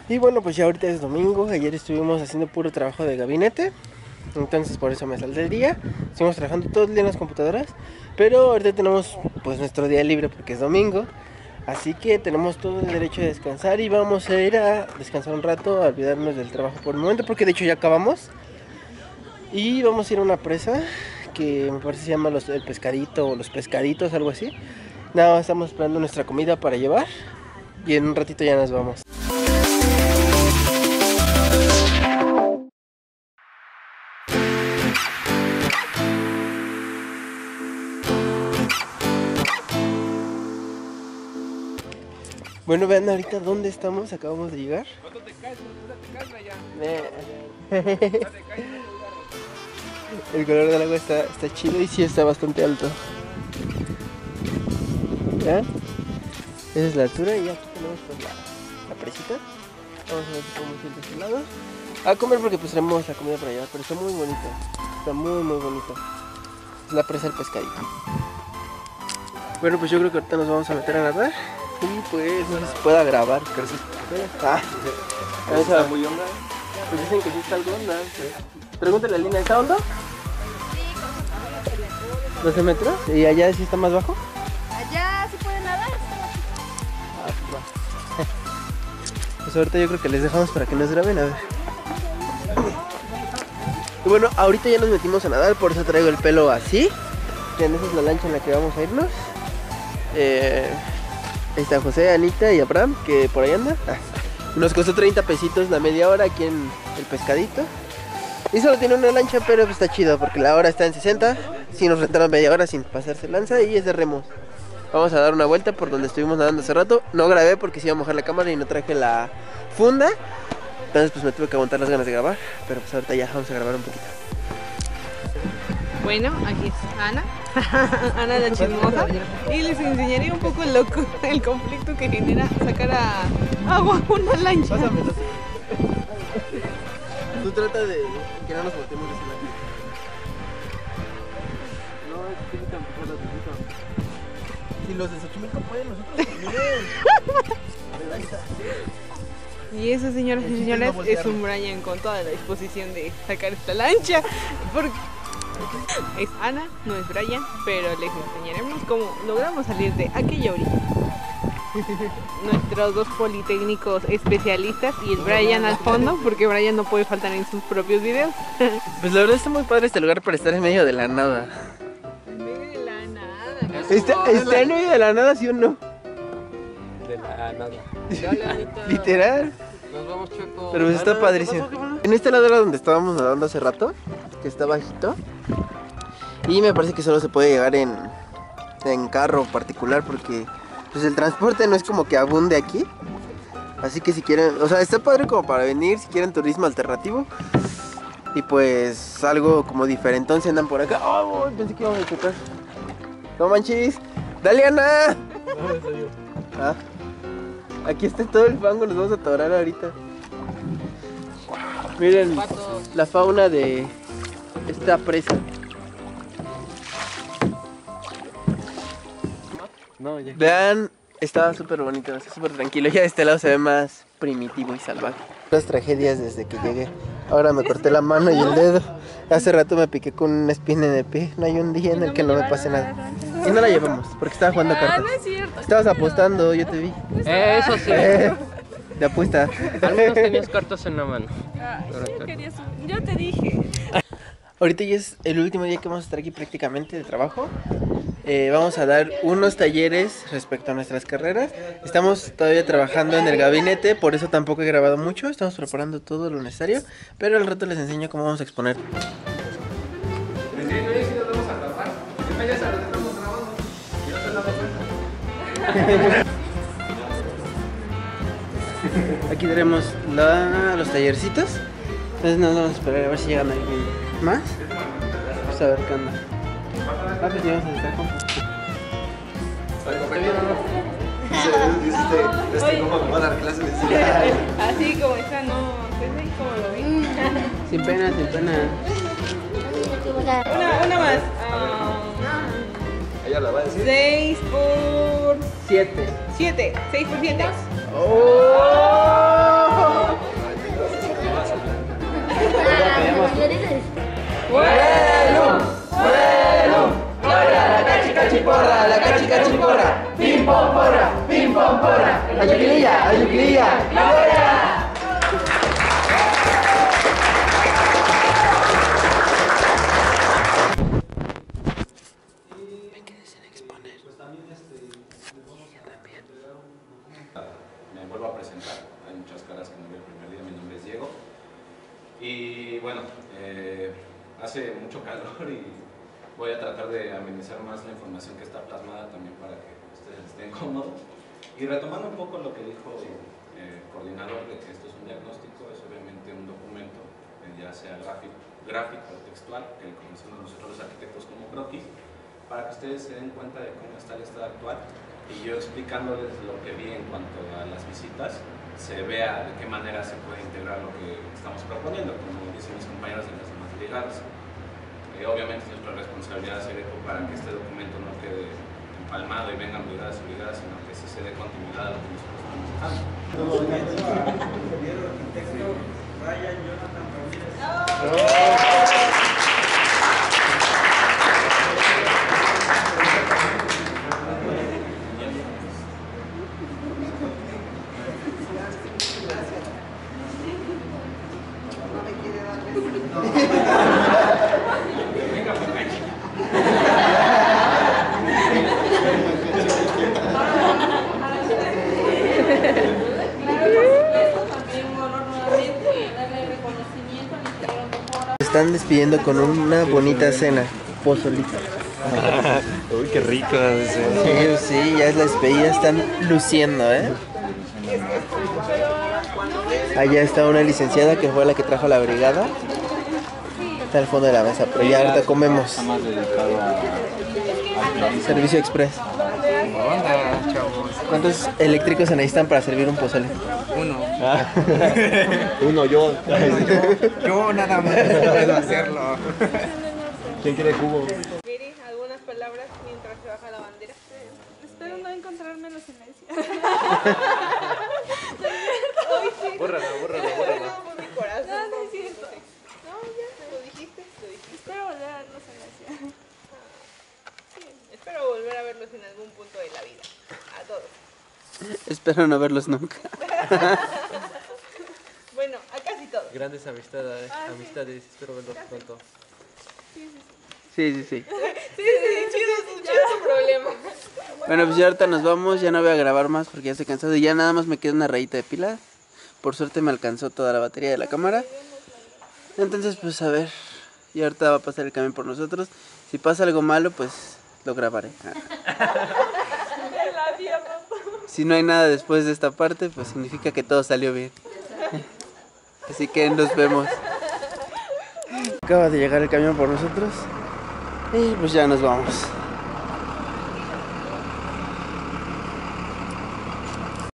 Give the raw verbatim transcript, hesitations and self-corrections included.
Y bueno, pues ya ahorita es domingo. Ayer estuvimos haciendo puro trabajo de gabinete, entonces por eso me salté el día. Estuvimos trabajando todo el día en las computadoras, pero ahorita tenemos pues nuestro día libre porque es domingo. Así que tenemos todo el derecho de descansar y vamos a ir a descansar un rato, a olvidarnos del trabajo por el momento, porque de hecho ya acabamos. Y vamos a ir a una presa que me parece se llama los, el pescadito o los pescaditos, algo así. Nada más estamos esperando nuestra comida para llevar y en un ratito ya nos vamos. Bueno, vean ahorita dónde estamos, acabamos de llegar. ¿Cuánto te caes? ¿Cuánto te caes allá? El color del agua está, está chido y sí está bastante alto. ¿Ya? Esa es la altura y aquí tenemos pues la, la presita. Vamos a ver si podemos ir de este lado a comer porque pues tenemos la comida para llevar, pero está muy bonito. Está muy muy bonito. Es la presa del pescadito. Bueno, pues yo creo que ahorita nos vamos a meter a nadar. Y pues no sé si pueda grabar, pero sí. Ah, ¿Está muy honda? pues dicen que sí está algo honda. Pregúntale a Lina, ¿está hondo? ¿doce metros? ¿Y allá sí está más bajo? Allá sí pueden nadar. Ah, pues va. Pues ahorita yo creo que les dejamos para que nos graben, a ver. Y bueno, ahorita ya nos metimos a nadar, por eso traigo el pelo así. Miren, esa es la lancha en la que vamos a irnos. Eh... Ahí está José, Anita y Abraham, que por ahí anda. Ah, nos costó treinta pesitos la media hora aquí en el pescadito. Y solo tiene una lancha, pero pues está chido porque la hora está en sesenta. Si sí, nos rentaron media hora sin pasarse lanza y es de remos. Vamos a dar una vuelta por donde estuvimos nadando hace rato. No grabé porque se iba a mojar la cámara y no traje la funda. Entonces pues me tuve que aguantar las ganas de grabar. Pero pues ahorita ya vamos a grabar un poquito. Bueno, aquí es Ana, Ana la chismosa, y les enseñaré un poco el, loco, el conflicto que genera sacar a agua una lancha. Pásame, tú trata de que no nos volteemos de ese lado. No, es que tampoco los necesito. Si los de Xochimilco pueden, nosotros también. Y eso, señoras y señores, es un Brian con toda la disposición de sacar esta lancha. Porque es Ana, no es Brian, pero les enseñaremos cómo logramos salir de aquella orilla. Nuestros dos politécnicos especialistas y el Brian al fondo, porque Brian no puede faltar en sus propios videos. Pues la verdad está muy padre este lugar para estar en medio de la nada. En medio de la nada. ¿Está, está en medio de la nada, sí o no? De la nada. Literal. Nos vamos, Choco. Pero pues está padrísimo. En este lado era donde estábamos nadando hace rato, que está bajito. Y me parece que solo se puede llegar en, en carro particular porque pues el transporte no es como que abunde aquí. Así que si quieren, o sea, está padre como para venir, si quieren turismo alternativo. Y pues algo como diferente, entonces andan por acá. Oh, pensé que íbamos a chocar. No manches, dale, Ana. Ah, aquí está todo el fango, nos vamos a atorar ahorita. Miren la fauna de esta presa. No, ya. Vean, estaba súper bonito, está súper tranquilo. Ya de este lado se ve más primitivo y salvaje. Las tragedias desde que llegué. Ahora me corté la mano y el dedo. Hace rato me piqué con una espina en el pie. No hay un día en el que no me pase nada. Y no la llevamos, porque estaba jugando Ah, cartas. no es cierto. Estabas apostando, yo te vi. Eh, eso sí. Eh, de apuesta. Al menos tenías cartas en la mano. Ay, yo, quería su- yo te dije. Ahorita ya es el último día que vamos a estar aquí prácticamente de trabajo. Eh, vamos a dar unos talleres respecto a nuestras carreras. Estamos todavía trabajando en el gabinete, por eso tampoco he grabado mucho. Estamos preparando todo lo necesario, pero al rato les enseño cómo vamos a exponer. Aquí tenemos la, los tallercitos. Entonces nos vamos a esperar a ver si llegan alguien más. Vamos a ver qué onda. Ah, pues ya vamos a estar con... Así como está, no, ¿entendés cómo lo vi? Sin pena, sin pena. Una, una más. Ah, Ella la va a decir. seis por Siete. siete. seis por siete. ¡Oh! hay muchas caras que no vi el primer día. Mi nombre es Diego. Y bueno, eh, hace mucho calor y voy a tratar de amenizar más la información que está plasmada también para que ustedes estén cómodos. Y retomando un poco lo que dijo el coordinador de que esto es un diagnóstico, es obviamente un documento, eh, ya sea gráfico, gráfico o textual, que le conocemos nosotros los arquitectos como croquis, para que ustedes se den cuenta de cómo está el estado actual y yo explicándoles lo que vi en cuanto a las visitas, se vea de qué manera se puede integrar lo que estamos proponiendo, como dicen mis compañeros de las demás brigadas. Eh, obviamente es nuestra responsabilidad hacer eco para que este documento no quede empalmado y vengan brigadas y brigadas, sino que sí se dé continuidad a lo que nosotros estamos dejando. Están despidiendo con una bonita cena, pozolito. Uy, qué rico. Sí, sí, ya es la despedida, están luciendo, ¿eh? Allá está una licenciada que fue la que trajo la brigada. Está al fondo de la mesa, pero ya ahorita comemos. Más dedicado a... Servicio express. Onda, chavos. ¿Cuántos eléctricos se necesitan para servir un pozole? Uno. Uno, yo. Yo nada más puedo hacerlo. ¿Quién quiere cubo? Miri, algunas palabras mientras se baja la bandera. Espero no encontrarme en la silencio. Bórrala, bórrala, bórrala. Por mi corazón. No, no es cierto. No, ya, lo dijiste, lo dijiste. Espero volver a verlos en la silencio. Sí, espero volver a verlos en algún punto de la vida. A todos. Espero no verlos nunca. Bueno, a casi todos. Grandes amistades, Ah, sí. amistades. Espero verlos pronto. Sí, sí, sí. Sí, sí, sí. Sí, sí, chido, su, chido su problema. Bueno, pues ya ahorita nos vamos, ya no voy a grabar más porque ya estoy cansado y ya nada más me queda una rayita de pila. Por suerte me alcanzó toda la batería de la cámara. Entonces, pues a ver, y ahorita va a pasar el camión por nosotros. Si pasa algo malo, pues lo grabaré. Si no hay nada después de esta parte, pues significa que todo salió bien. Así que nos vemos. Acaba de llegar el camión por nosotros y pues ya nos vamos.